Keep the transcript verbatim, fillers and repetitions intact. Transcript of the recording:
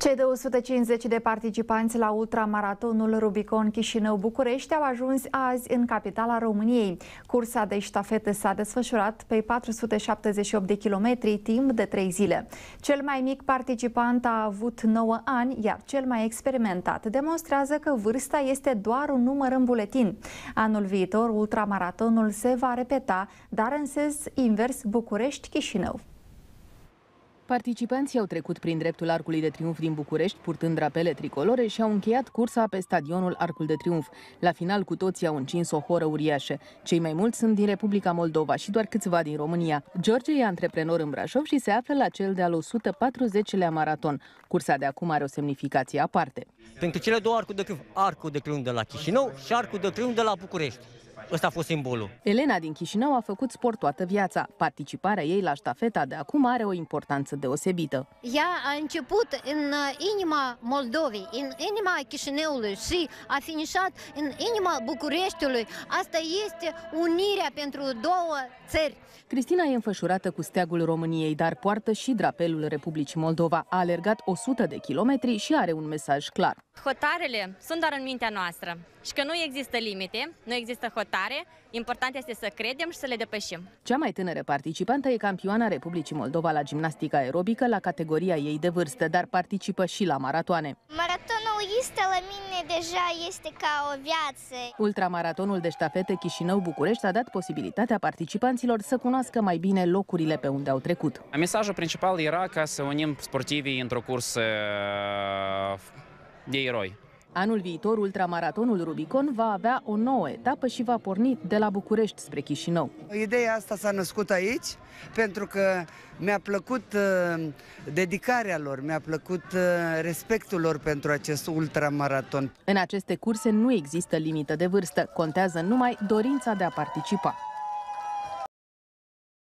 Cei două sute cincizeci de participanți la ultramaratonul Rubicon Chișinău-București au ajuns azi în capitala României. Cursa de ștafetă s-a desfășurat pe patru sute șaptezeci și opt de kilometri timp de trei zile. Cel mai mic participant a avut nouă ani, iar cel mai experimentat demonstrează că vârsta este doar un număr în buletin. Anul viitor, ultramaratonul se va repeta, dar în sens invers București-Chișinău. Participanții au trecut prin dreptul Arcului de Triunf din București, purtând drapele tricolore, și au încheiat cursa pe stadionul Arcul de Triunf. La final, cu toții au încins o horă uriașă. Cei mai mulți sunt din Republica Moldova și doar câțiva din România. George e antreprenor în Brașov și se află la cel de-al o sută patruzecilea maraton. Cursa de acum are o semnificație aparte. Pentru cele două arcuri de triunf, Arcul de Triunf de la Chișinău și Arcul de Triunf de la București. Ăsta a fost simbolul. Elena din Chișinău a făcut sport toată viața. Participarea ei la ștafeta de acum are o importanță deosebită. Ea a început în inima Moldovei, în inima Chișinăului și a finișat în inima Bucureștiului. Asta este unirea pentru două țări. Cristina e înfășurată cu steagul României, dar poartă și drapelul Republicii Moldova. A alergat o sută de kilometri și are un mesaj clar. Hotarele sunt doar în mintea noastră și că nu există limite, nu există hotare, important este să credem și să le depășim. Cea mai tânără participantă e campioana Republicii Moldova la gimnastică aerobică la categoria ei de vârstă, dar participă și la maratoane. Maratonul este la mine deja este ca o viață. Ultramaratonul de ștafetă Chișinău-București a dat posibilitatea participanților să cunoască mai bine locurile pe unde au trecut. Mesajul principal era ca să unim sportivii într-o cursă de eroi. Anul viitor, ultramaratonul Rubicon va avea o nouă etapă și va porni de la București spre Chișinău. Ideea asta s-a născut aici pentru că mi-a plăcut uh, dedicarea lor, mi-a plăcut uh, respectul lor pentru acest ultramaraton. În aceste curse nu există limită de vârstă, contează numai dorința de a participa.